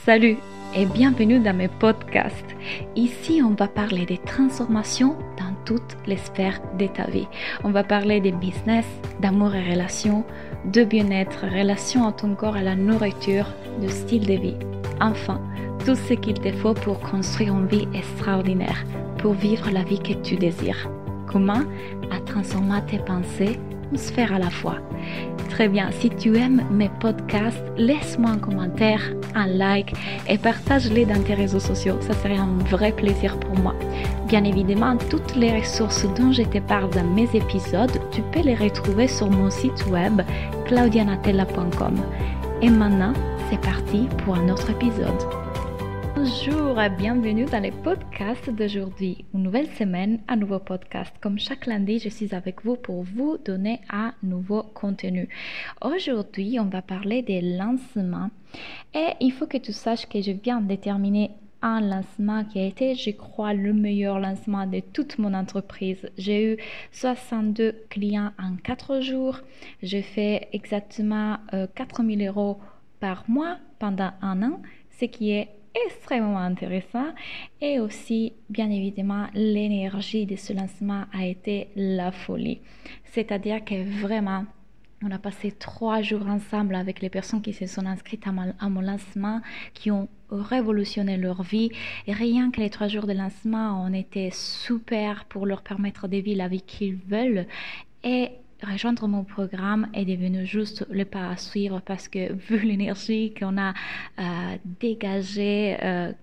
Salut et bienvenue dans mes podcasts. Ici, on va parler des transformations dans toutes les sphères de ta vie. On va parler des business, d'amour et relations, de bien-être, relation à ton corps, à la nourriture, de style de vie. Enfin, tout ce qu'il te faut pour construire une vie extraordinaire, pour vivre la vie que tu désires. Comment? À transformer tes pensées une sphère à la fois. Très bien, si tu aimes mes podcasts, laisse-moi un commentaire, un like et partage-les dans tes réseaux sociaux. Ça serait un vrai plaisir pour moi. Bien évidemment, toutes les ressources dont je te parle dans mes épisodes, tu peux les retrouver sur mon site web claudianatella.com. Et maintenant, c'est parti pour un autre épisode. Bonjour et bienvenue dans les podcasts d'aujourd'hui. Une nouvelle semaine, un nouveau podcast. Comme chaque lundi, je suis avec vous pour vous donner un nouveau contenu. Aujourd'hui, on va parler des lancements. Et il faut que tu saches que je viens de terminer un lancement qui a été, je crois, le meilleur lancement de toute mon entreprise. J'ai eu 62 clients en 4 jours. J'ai fait exactement 4 000 € par mois pendant un an, ce qui est extrêmement intéressant. Et aussi, bien évidemment, l'énergie de ce lancement a été la folie. C'est-à-dire que vraiment, on a passé 3 jours ensemble avec les personnes qui se sont inscrites à mon lancement, qui ont révolutionné leur vie. Et rien que les 3 jours de lancement ont été super pour leur permettre de vivre la vie qu'ils veulent. Et rejoindre mon programme est devenu juste le pas à suivre parce que vu l'énergie qu'on a dégagée,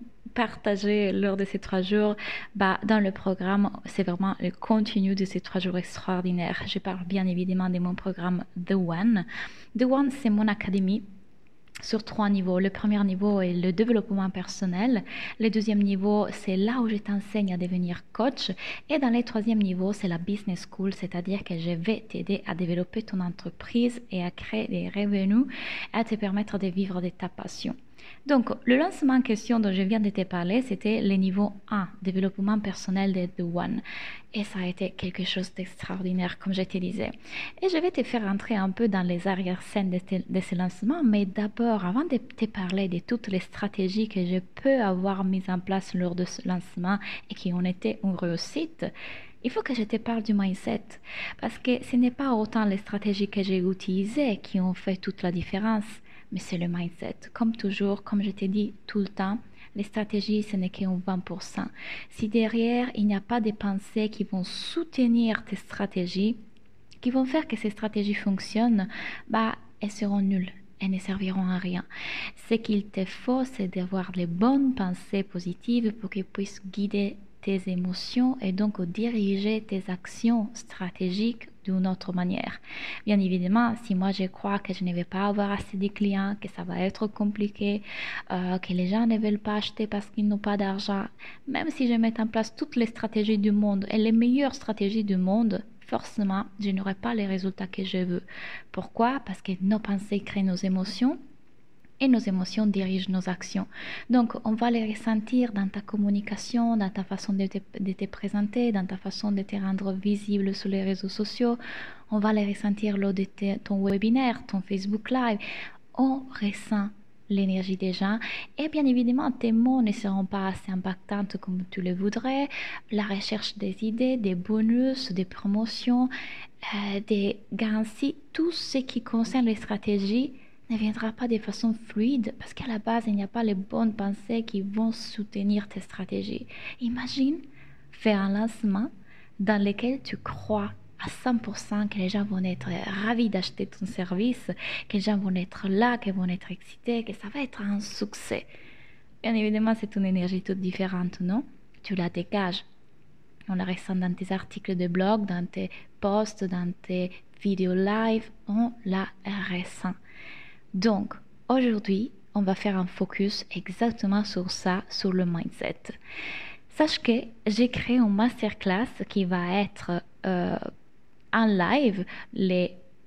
partagée lors de ces 3 jours, dans le programme, c'est vraiment le contenu de ces 3 jours extraordinaires. Je parle bien évidemment de mon programme The One. The One, c'est mon académie sur 3 niveaux. Le premier niveau est le développement personnel. Le deuxième niveau, c'est là où je t'enseigne à devenir coach. Et dans le troisième niveau, c'est la business school, c'est-à-dire que je vais t'aider à développer ton entreprise et à créer des revenus, à te permettre de vivre de ta passion. Donc, le lancement en question dont je viens de te parler, c'était le niveau 1, développement personnel de The One. Et ça a été quelque chose d'extraordinaire, comme je te disais. Et je vais te faire entrer un peu dans les arrière-scènes de ce lancement, mais d'abord, avant de te parler de toutes les stratégies que je peux avoir mises en place lors de ce lancement et qui ont été une réussite, il faut que je te parle du mindset, parce que ce n'est pas autant les stratégies que j'ai utilisées qui ont fait toute la différence, mais c'est le mindset. Comme toujours, comme je t'ai dit tout le temps, les stratégies, ce n'est qu'un 20%. Si derrière, il n'y a pas de pensées qui vont soutenir tes stratégies, qui vont faire que ces stratégies fonctionnent, elles seront nulles. Elles ne serviront à rien. Ce qu'il te faut, c'est d'avoir les bonnes pensées positives pour qu'elles puissent guider tes émotions et donc diriger tes actions stratégiques d'une autre manière. Bien évidemment, si moi je crois que je ne vais pas avoir assez de clients, que ça va être compliqué, que les gens ne veulent pas acheter parce qu'ils n'ont pas d'argent, même si je mets en place toutes les stratégies du monde et les meilleures stratégies du monde, forcément, je n'aurai pas les résultats que je veux. Pourquoi? Parce que nos pensées créent nos émotions. Et nos émotions dirigent nos actions. Donc, on va les ressentir dans ta communication, dans ta façon de te présenter, dans ta façon de te rendre visible sur les réseaux sociaux. On va les ressentir lors de ton webinaire, ton Facebook Live. On ressent l'énergie des gens. Et bien évidemment, tes mots ne seront pas assez impactants comme tu le voudrais. La recherche des idées, des bonus, des promotions, des garanties, tout ce qui concerne les stratégies ne viendra pas de façon fluide parce qu'à la base, il n'y a pas les bonnes pensées qui vont soutenir tes stratégies. Imagine faire un lancement dans lequel tu crois à 100% que les gens vont être ravis d'acheter ton service, que les gens vont être là, qu'ils vont être excités, que ça va être un succès. Bien évidemment, c'est une énergie toute différente, non? Tu la dégages. On la ressent dans tes articles de blog, dans tes posts, dans tes vidéos live, on la ressent. Donc, aujourd'hui, on va faire un focus exactement sur ça, sur le mindset. Sache que j'ai créé une masterclass qui va être en live le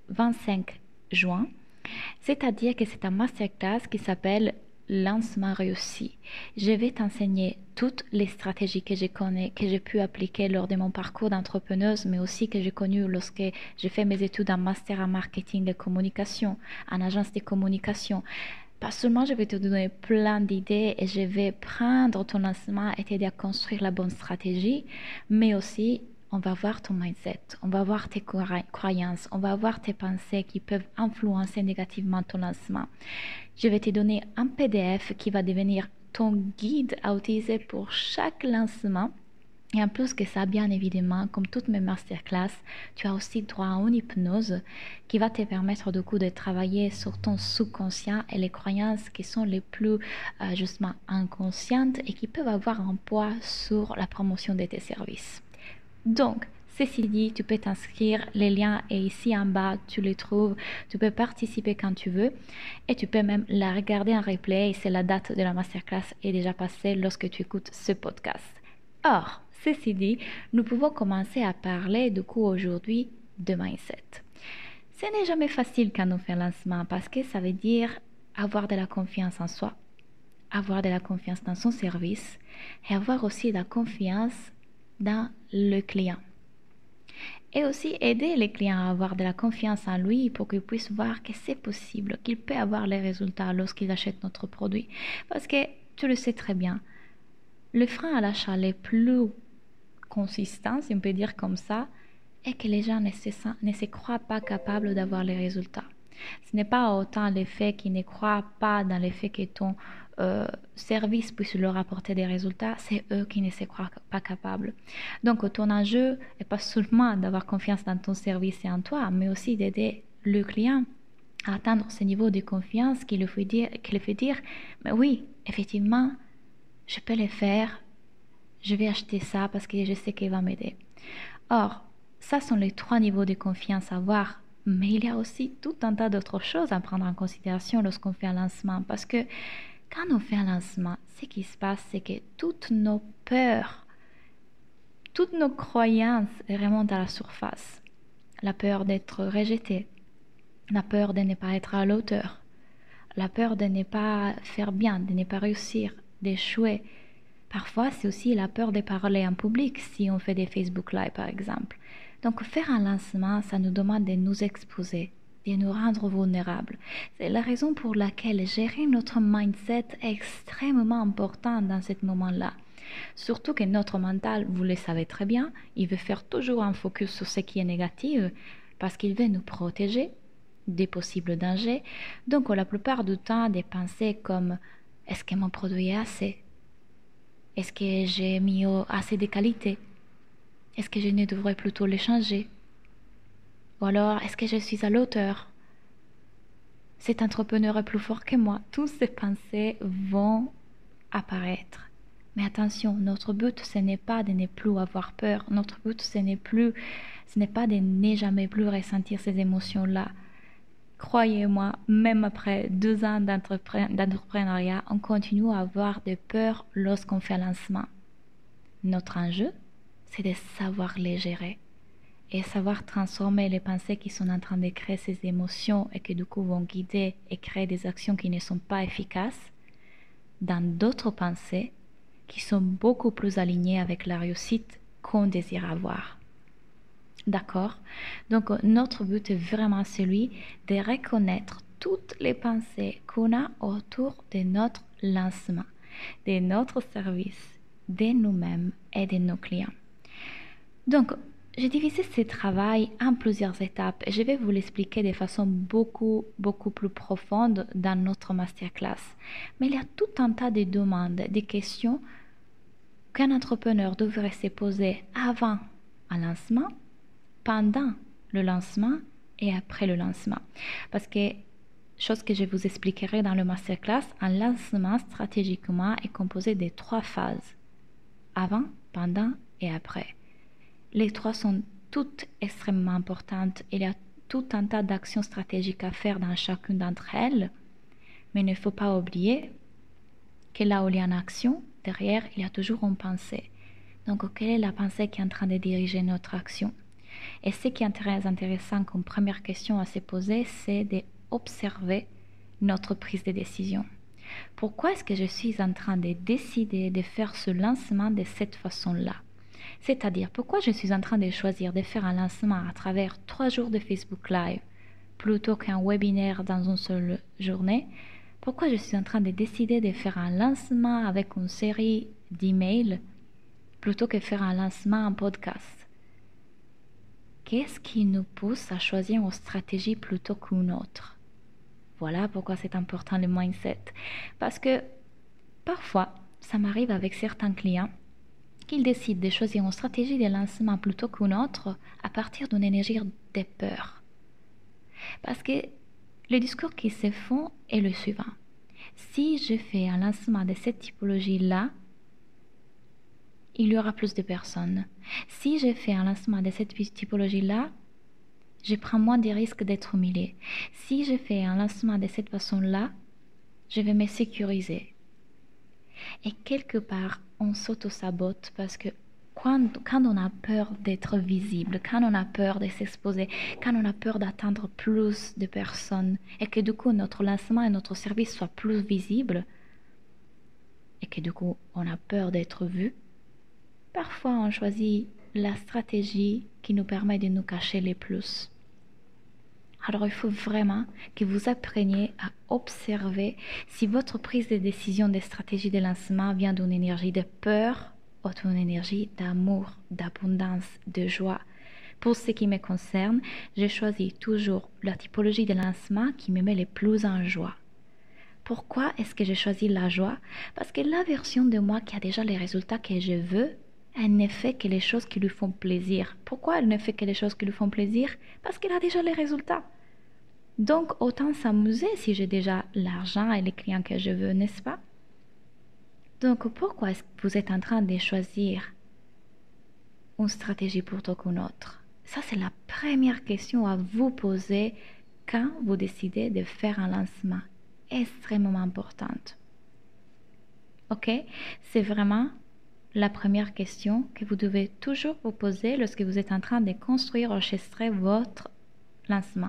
25 juin. C'est-à-dire que c'est un masterclass qui s'appelle lancement réussi. Je vais t'enseigner toutes les stratégies que je connais, que j'ai pu appliquer lors de mon parcours d'entrepreneuse, mais aussi que j'ai connu lorsque j'ai fait mes études en master en marketing et communication, en agence de communication. Pas seulement je vais te donner plein d'idées et je vais prendre ton lancement et t'aider à construire la bonne stratégie, mais aussi on va voir ton mindset, on va voir tes croyances, on va voir tes pensées qui peuvent influencer négativement ton lancement. Je vais te donner un PDF qui va devenir ton guide à utiliser pour chaque lancement. Et en plus que ça, bien évidemment, comme toutes mes masterclass, tu as aussi droit à une hypnose qui va te permettre du coup de travailler sur ton subconscient et les croyances qui sont les plus justement inconscientes et qui peuvent avoir un poids sur la promotion de tes services. Donc, ceci dit, tu peux t'inscrire, les liens est ici en bas, tu les trouves, tu peux participer quand tu veux et tu peux même la regarder en replay si la date de la masterclass est déjà passée lorsque tu écoutes ce podcast. Or, ceci dit, nous pouvons commencer à parler du coup aujourd'hui de mindset. Ce n'est jamais facile quand on fait un lancement parce que ça veut dire avoir de la confiance en soi, avoir de la confiance dans son service et avoir aussi de la confiance dans le client. Et aussi aider les clients à avoir de la confiance en lui pour qu'ils puissent voir que c'est possible, qu'il peut avoir les résultats lorsqu'ils achètent notre produit. Parce que tu le sais très bien, le frein à l'achat les plus consistant, si on peut dire comme ça, est que les gens ne se croient pas capables d'avoir les résultats. Ce n'est pas autant le fait qu'ils ne croient pas dans le fait que ton service puisse leur apporter des résultats, c'est eux qui ne se croient pas capables. Donc ton enjeu n'est pas seulement d'avoir confiance dans ton service et en toi, mais aussi d'aider le client à atteindre ce niveau de confiance qui le fait dire, mais oui, effectivement, je peux le faire, je vais acheter ça parce que je sais qu'il va m'aider. Or, ça sont les 3 niveaux de confiance à avoir. Mais il y a aussi tout un tas d'autres choses à prendre en considération lorsqu'on fait un lancement. Parce que quand on fait un lancement, ce qui se passe, c'est que toutes nos peurs, toutes nos croyances remontent à la surface. La peur d'être rejeté, la peur de ne pas être à la hauteur, la peur de ne pas faire bien, de ne pas réussir, d'échouer. Parfois, c'est aussi la peur de parler en public si on fait des Facebook Live, par exemple. Donc, faire un lancement, ça nous demande de nous exposer, de nous rendre vulnérables. C'est la raison pour laquelle gérer notre mindset est extrêmement important dans ce moment-là. Surtout que notre mental, vous le savez très bien, il veut faire toujours un focus sur ce qui est négatif parce qu'il veut nous protéger des possibles dangers. Donc, la plupart du temps, des pensées comme « est-ce que mon produit est assez ?» Est-ce que j'ai mis assez de qualité? Est-ce que je ne devrais plutôt les changer? Ou alors, est-ce que je suis à l'auteur? Cet entrepreneur est plus fort que moi. Toutes ces pensées vont apparaître. Mais attention, notre but, ce n'est pas de ne plus avoir peur. Notre but, ce n'est pas de ne jamais plus ressentir ces émotions-là. Croyez-moi, même après 2 ans d'entrepreneuriat, on continue à avoir des peurs lorsqu'on fait un lancement. Notre enjeu, c'est de savoir les gérer et savoir transformer les pensées qui sont en train de créer ces émotions et qui du coup vont guider et créer des actions qui ne sont pas efficaces dans d'autres pensées qui sont beaucoup plus alignées avec la réussite qu'on désire avoir. D'accord? Donc, notre but est vraiment celui de reconnaître toutes les pensées qu'on a autour de notre lancement, de notre service, de nous-mêmes et de nos clients. Donc, j'ai divisé ce travail en plusieurs étapes et je vais vous l'expliquer de façon beaucoup plus profonde dans notre masterclass. Mais il y a tout un tas de demandes, de questions qu'un entrepreneur devrait se poser avant un lancement, pendant le lancement et après le lancement. Parce que, chose que je vous expliquerai dans le masterclass, un lancement stratégiquement est composé de 3 phases. Avant, pendant et après. Les 3 sont toutes extrêmement importantes. Il y a tout un tas d'actions stratégiques à faire dans chacune d'entre elles. Mais il ne faut pas oublier que là où il y a une action, derrière, il y a toujours une pensée. Donc, quelle est la pensée qui est en train de diriger notre action? Et ce qui est très intéressant comme première question à se poser, c'est d'observer notre prise de décision. Pourquoi est-ce que je suis en train de décider de faire ce lancement de cette façon-là? C'est-à-dire, pourquoi je suis en train de choisir de faire un lancement à travers 3 jours de Facebook Live plutôt qu'un webinaire dans une seule journée? Pourquoi je suis en train de décider de faire un lancement avec une série d'emails plutôt que faire un lancement en podcast? Qu'est-ce qui nous pousse à choisir une stratégie plutôt qu'une autre? Voilà pourquoi c'est important le mindset. Parce que parfois, ça m'arrive avec certains clients qu'ils décident de choisir une stratégie de lancement plutôt qu'une autre à partir d'une énergie de peur. Parce que le discours qui se font est le suivant. Si je fais un lancement de cette typologie-là, il y aura plus de personnes. Si je fais un lancement de cette typologie-là, je prends moins de risques d'être humilié. Si je fais un lancement de cette façon-là, je vais me sécuriser. Et quelque part, on s'auto-sabote parce que quand on a peur d'être visible, quand on a peur de s'exposer, quand on a peur d'atteindre plus de personnes et que du coup notre lancement et notre service soient plus visibles et que du coup on a peur d'être vu, parfois on choisit la stratégie qui nous permet de nous cacher les plus. Alors il faut vraiment que vous appreniez à observer si votre prise de décision de stratégie de lancement vient d'une énergie de peur ou d'une énergie d'amour, d'abondance, de joie. Pour ce qui me concerne, je choisis toujours la typologie de lancement qui me met le plus en joie. Pourquoi est-ce que j'ai choisi la joie? Parce que la version de moi qui a déjà les résultats que je veux, elle ne fait que les choses qui lui font plaisir. Pourquoi elle ne fait que les choses qui lui font plaisir? Parce qu'elle a déjà les résultats. Donc, autant s'amuser si j'ai déjà l'argent et les clients que je veux, n'est-ce pas? Donc, pourquoi est-ce que vous êtes en train de choisir une stratégie plutôt qu'une autre? Ça, c'est la première question à vous poser quand vous décidez de faire un lancement. Extrêmement importante. Ok? C'est vraiment la première question que vous devez toujours vous poser lorsque vous êtes en train de construire, orchestrer votre lancement.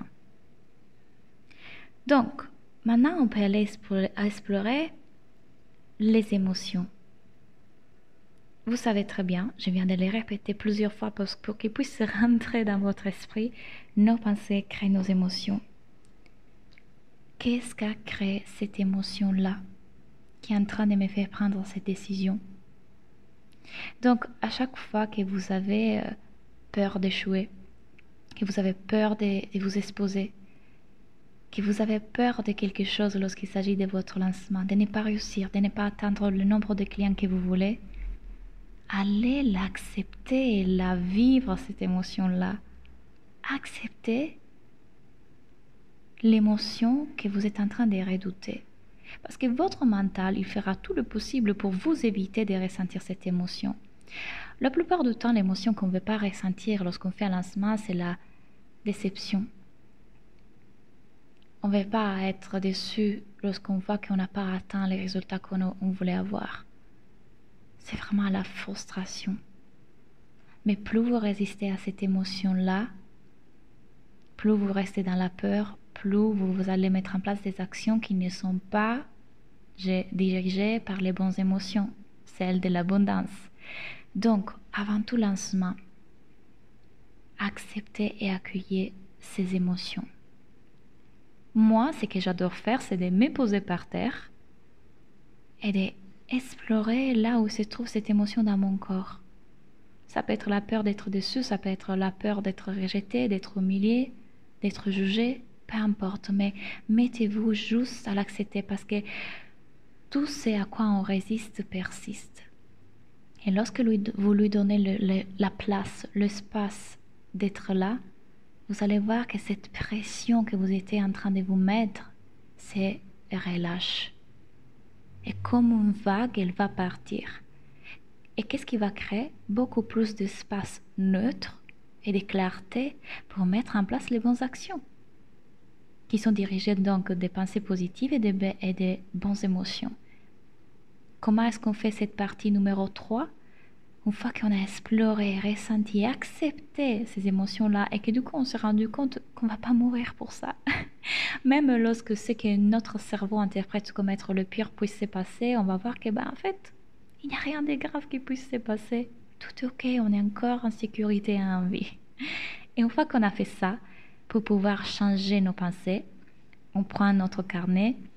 Donc, maintenant, on peut aller explorer les émotions. Vous savez très bien, je viens de les répéter plusieurs fois pour qu'ils puissent rentrer dans votre esprit. Nos pensées créent nos émotions. Qu'est-ce qu'a créé cette émotion-là qui est en train de me faire prendre cette décision? Donc, à chaque fois que vous avez peur d'échouer, que vous avez peur de vous exposer, que vous avez peur de quelque chose lorsqu'il s'agit de votre lancement, de ne pas réussir, de ne pas atteindre le nombre de clients que vous voulez, allez l'accepter et la vivre, cette émotion-là. Acceptez l'émotion que vous êtes en train de redouter. Parce que votre mental, il fera tout le possible pour vous éviter de ressentir cette émotion. La plupart du temps, l'émotion qu'on ne veut pas ressentir lorsqu'on fait un lancement, c'est la déception. On ne veut pas être déçu lorsqu'on voit qu'on n'a pas atteint les résultats qu'on voulait avoir. C'est vraiment la frustration. Mais plus vous résistez à cette émotion-là, plus vous restez dans la peur, plus vous allez mettre en place des actions qui ne sont pas dirigées par les bonnes émotions, celles de l'abondance. Donc, avant tout lancement, acceptez et accueillez ces émotions. Moi, ce que j'adore faire, c'est de me poser par terre et d'explorer là où se trouve cette émotion dans mon corps. Ça peut être la peur d'être déçu, ça peut être la peur d'être rejeté, d'être humilié, d'être jugé, peu importe, mais mettez-vous juste à l'accepter parce que tout ce à quoi on résiste persiste. Et lorsque vous lui donnez la place, l'espace d'être là, vous allez voir que cette pression que vous étiez en train de vous mettre, c'est relâche. Et comme une vague, elle va partir. Et qu'est-ce qui va créer? Beaucoup plus d'espace neutre et de clarté pour mettre en place les bonnes actions, qui sont dirigées donc des pensées positives et des bonnes émotions. Comment est-ce qu'on fait cette partie numéro 3? Une fois qu'on a exploré, ressenti, accepté ces émotions-là et que du coup on s'est rendu compte qu'on ne va pas mourir pour ça. Même lorsque c'est que notre cerveau interprète comme être le pire puisse se passer, on va voir que en fait, il n'y a rien de grave qui puisse se passer. Tout est ok, on est encore en sécurité et en vie. Et une fois qu'on a fait ça, pour pouvoir changer nos pensées, on prend notre carnet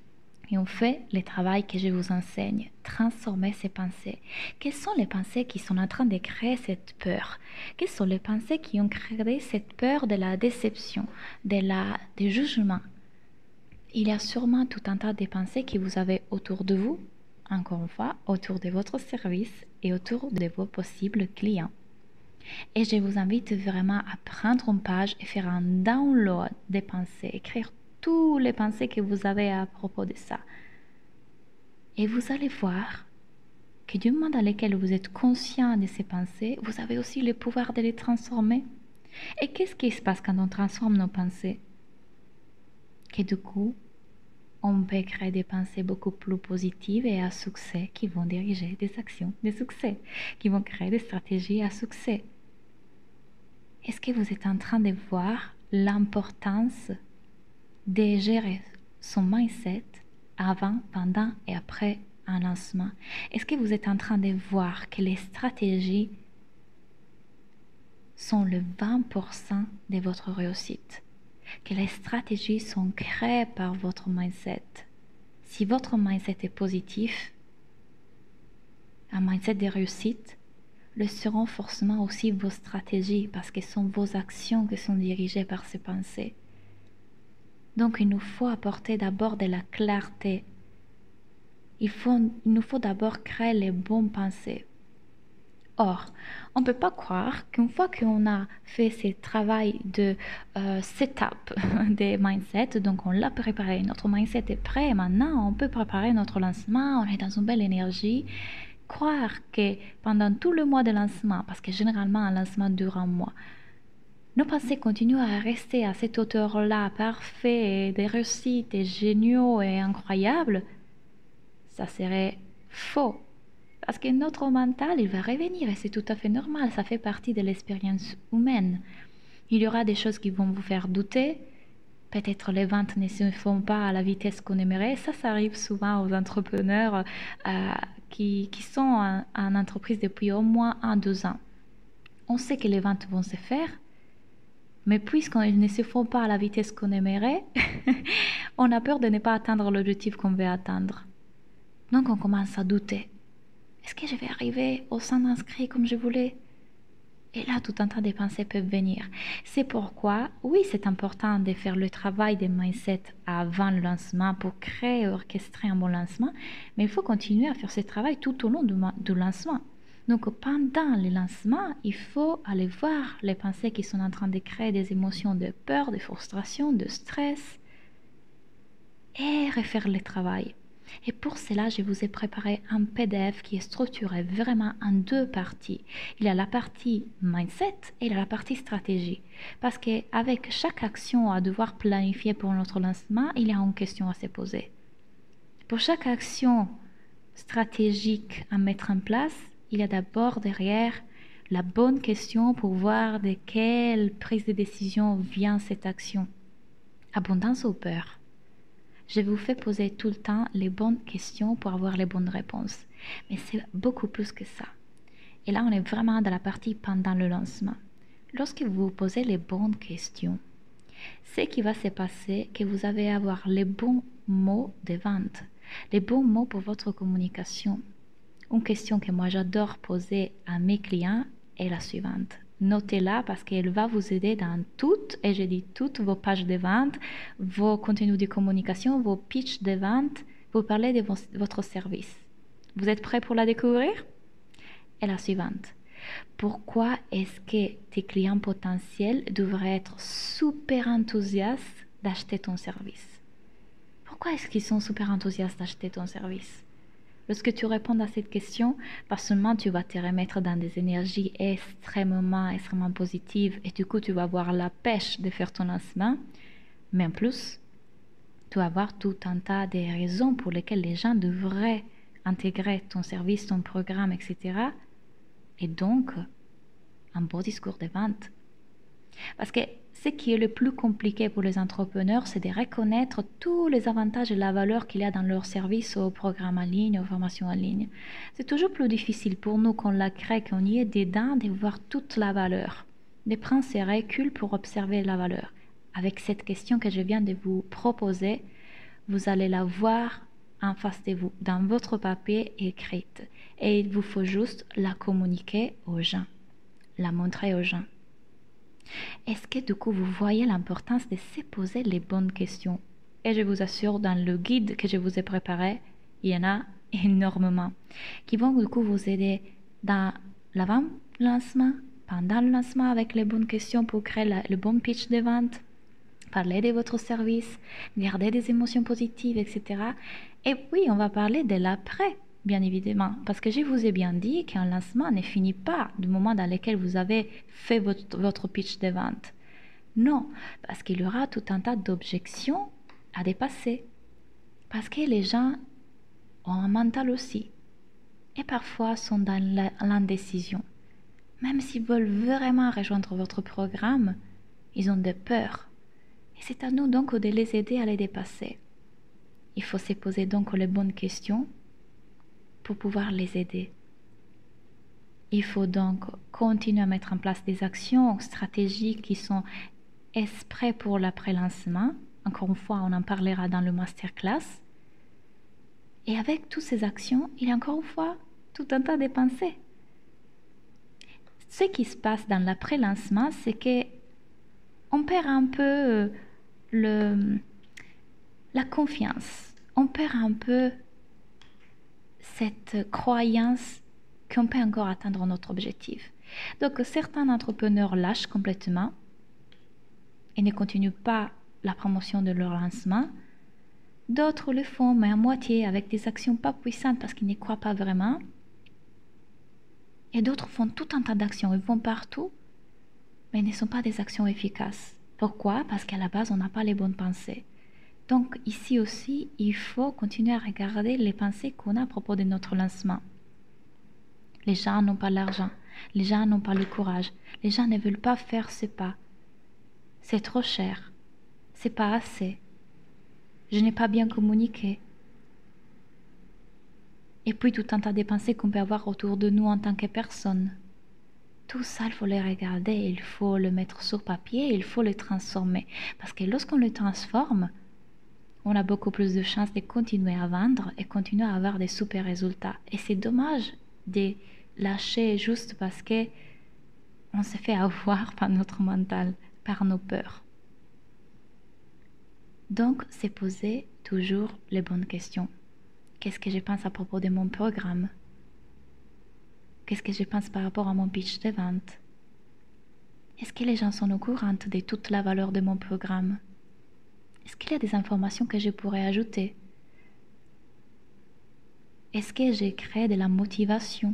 et on fait le travail que je vous enseigne. Transformer ces pensées. Quelles sont les pensées qui sont en train de créer cette peur? Quelles sont les pensées qui ont créé cette peur de la déception, du jugement? Il y a sûrement tout un tas de pensées que vous avez autour de vous, encore une fois, autour de votre service et autour de vos possibles clients. Et je vous invite vraiment à prendre une page et faire un download des pensées, écrire toutes les pensées que vous avez à propos de ça. Et vous allez voir que du moment dans lequel vous êtes conscient de ces pensées, vous avez aussi le pouvoir de les transformer. Et qu'est-ce qui se passe quand on transforme nos pensées? Que du coup, on peut créer des pensées beaucoup plus positives et à succès qui vont diriger des actions de succès, qui vont créer des stratégies à succès. Est-ce que vous êtes en train de voir l'importance de gérer son mindset avant, pendant et après un lancement? Est-ce que vous êtes en train de voir que les stratégies sont le 20% de votre réussite? Que les stratégies sont créées par votre mindset? Si votre mindset est positif, un mindset de réussite, le seront forcément aussi vos stratégies parce que ce sont vos actions qui sont dirigées par ces pensées. Donc il nous faut apporter d'abord de la clarté. Il nous faut d'abord créer les bonnes pensées. Or, on ne peut pas croire qu'une fois qu'on a fait ce travail de setup des mindsets, donc on l'a préparé, notre mindset est prêt, maintenant on peut préparer notre lancement, on est dans une belle énergie. Croire que pendant tout le mois de lancement, parce que généralement un lancement dure un mois, nos pensées continuent à rester à cette hauteur-là, parfait, des réussites, et géniaux et incroyables, ça serait faux. Parce que notre mental, il va revenir et c'est tout à fait normal, ça fait partie de l'expérience humaine. Il y aura des choses qui vont vous faire douter, peut-être les ventes ne se font pas à la vitesse qu'on aimerait, ça arrive souvent aux entrepreneurs qui sont en entreprise depuis au moins 1-2 ans. On sait que les ventes vont se faire, mais puisqu'ils ne se font pas à la vitesse qu'on aimerait, on a peur de ne pas atteindre l'objectif qu'on veut atteindre. Donc on commence à douter. Est-ce que je vais arriver au 100 inscrits comme je voulais? Et là, tout un tas de pensées peuvent venir. C'est pourquoi, oui, c'est important de faire le travail des mindset avant le lancement pour créer et orchestrer un bon lancement, mais il faut continuer à faire ce travail tout au long du lancement. Donc, pendant le lancement, il faut aller voir les pensées qui sont en train de créer des émotions de peur, de frustration, de stress, et refaire le travail. Et pour cela, je vous ai préparé un PDF qui est structuré vraiment en 2 parties. Il y a la partie mindset et il y a la partie stratégie. Parce qu'avec chaque action à devoir planifier pour notre lancement, il y a une question à se poser. Pour chaque action stratégique à mettre en place, il y a d'abord derrière la bonne question pour voir de quelle prise de décision vient cette action. Abondance ou peur? Je vous fais poser tout le temps les bonnes questions pour avoir les bonnes réponses. Mais c'est beaucoup plus que ça. Et là, on est vraiment dans la partie pendant le lancement. Lorsque vous vous posez les bonnes questions, ce qui va se passer, que vous allez avoir les bons mots de vente, les bons mots pour votre communication. Une question que moi j'adore poser à mes clients est la suivante. Notez-la parce qu'elle va vous aider dans toutes, et je dis toutes, vos pages de vente, vos contenus de communication, vos pitchs de vente. Vous parlez de votre service. Vous êtes prêts pour la découvrir? Et la suivante. Pourquoi est-ce que tes clients potentiels devraient être super enthousiastes d'acheter ton service? Pourquoi est-ce qu'ils sont super enthousiastes d'acheter ton service? Lorsque tu réponds à cette question, pas seulement tu vas te remettre dans des énergies extrêmement positives et du coup tu vas avoir la pêche de faire ton lancement, mais en plus, tu vas avoir tout un tas de raisons pour lesquelles les gens devraient intégrer ton service, ton programme, etc. Et donc, un beau discours de vente. Parce que ce qui est le plus compliqué pour les entrepreneurs, c'est de reconnaître tous les avantages et la valeur qu'il y a dans leur service, au programme en ligne, aux formations en ligne. C'est toujours plus difficile pour nous qu'on la crée, qu'on y est dedans, de voir toute la valeur, de prendre ces reculs pour observer la valeur. Avec cette question que je viens de vous proposer, vous allez la voir en face de vous, dans votre papier écrite. Et il vous faut juste la communiquer aux gens, la montrer aux gens. Est-ce que du coup, vous voyez l'importance de se poser les bonnes questions? Et je vous assure, dans le guide que je vous ai préparé, il y en a énormément qui vont du coup vous aider dans l'avant-lancement, pendant le lancement avec les bonnes questions pour créer le bon pitch de vente, parler de votre service, garder des émotions positives, etc. Et puis, on va parler de l'après, bien évidemment, parce que je vous ai bien dit qu'un lancement ne finit pas du moment dans lequel vous avez fait votre pitch de vente. Non, parce qu'il y aura tout un tas d'objections à dépasser. Parce que les gens ont un mental aussi. Et parfois sont dans l'indécision. Même s'ils veulent vraiment rejoindre votre programme, ils ont des peurs. Et c'est à nous donc de les aider à les dépasser. Il faut se poser donc les bonnes questions pour pouvoir les aider. Il faut donc continuer à mettre en place des actions stratégiques qui sont exprès pour l'après-lancement. Encore une fois, on en parlera dans le masterclass. Et avec toutes ces actions, il y a encore une fois tout un tas de pensées. Ce qui se passe dans l'après-lancement, c'est que on perd un peu la confiance. On perd un peu cette croyance qu'on peut encore atteindre notre objectif. Donc certains entrepreneurs lâchent complètement et ne continuent pas la promotion de leur lancement. D'autres le font, mais à moitié, avec des actions pas puissantes parce qu'ils n'y croient pas vraiment. Et d'autres font tout un tas d'actions, ils vont partout, mais ne sont pas des actions efficaces. Pourquoi? Parce qu'à la base, on n'a pas les bonnes pensées. Donc ici aussi, il faut continuer à regarder les pensées qu'on a à propos de notre lancement. Les gens n'ont pas l'argent, les gens n'ont pas le courage, les gens ne veulent pas faire ce pas. C'est trop cher, c'est pas assez. Je n'ai pas bien communiqué. Et puis tout un tas de pensées qu'on peut avoir autour de nous en tant que personne. Tout ça, il faut les regarder, il faut le mettre sur papier, il faut le transformer. Parce que lorsqu'on le transforme, on a beaucoup plus de chances de continuer à vendre et continuer à avoir des super résultats. Et c'est dommage de lâcher juste parce que on se fait avoir par notre mental, par nos peurs. Donc, c'est poser toujours les bonnes questions. Qu'est-ce que je pense à propos de mon programme? Qu'est-ce que je pense par rapport à mon pitch de vente? Est-ce que les gens sont au courant de toute la valeur de mon programme? Est-ce qu'il y a des informations que je pourrais ajouter? Est-ce que j'ai créé de la motivation?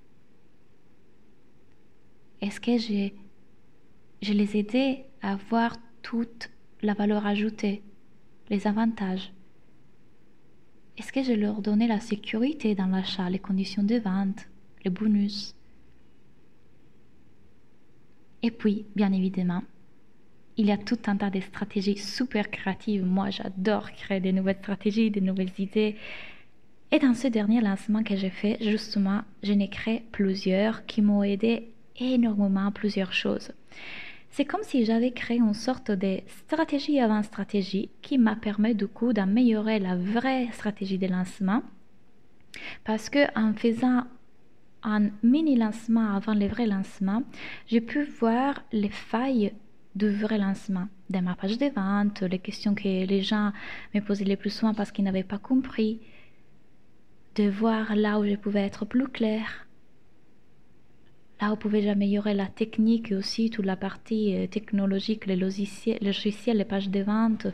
Est-ce que je les aidé à voir toute la valeur ajoutée, les avantages? Est-ce que je leur donnais la sécurité dans l'achat, les conditions de vente, les bonus? Et puis, bien évidemment, il y a tout un tas de stratégies super créatives. Moi, j'adore créer des nouvelles stratégies, des nouvelles idées. Et dans ce dernier lancement que j'ai fait, justement, je n'ai créé plusieurs qui m'ont aidé énormément à plusieurs choses. C'est comme si j'avais créé une sorte de stratégie avant stratégie qui m'a permis du coup d'améliorer la vraie stratégie de lancement. Parce que en faisant un mini lancement avant le vrai lancement, j'ai pu voir les failles du vrai lancement, de ma page de vente, les questions que les gens me posaient le plus souvent parce qu'ils n'avaient pas compris, de voir là où je pouvais être plus claire, là où pouvais-je améliorer la technique et aussi toute la partie technologique, les logiciels, les pages de vente,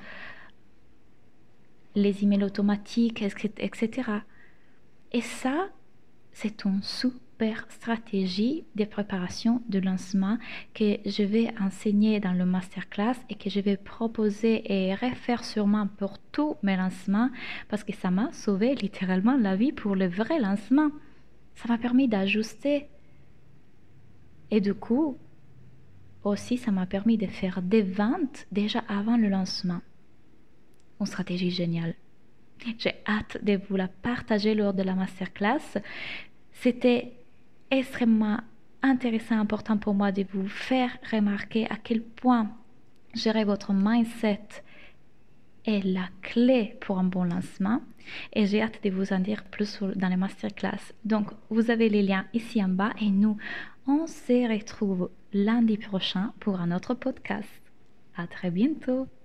les emails automatiques, etc. Et ça, c'est une super stratégie de préparation de lancement que je vais enseigner dans le masterclass et que je vais proposer et refaire sûrement pour tous mes lancements parce que ça m'a sauvé littéralement la vie pour le vrai lancement. Ça m'a permis d'ajuster. Et du coup, aussi, ça m'a permis de faire des ventes déjà avant le lancement. Une stratégie géniale. J'ai hâte de vous la partager lors de la masterclass. C'était extrêmement intéressant, important pour moi de vous faire remarquer à quel point gérer votre mindset est la clé pour un bon lancement et j'ai hâte de vous en dire plus dans les masterclass. Donc, vous avez les liens ici en bas et nous, on se retrouve lundi prochain pour un autre podcast. À très bientôt!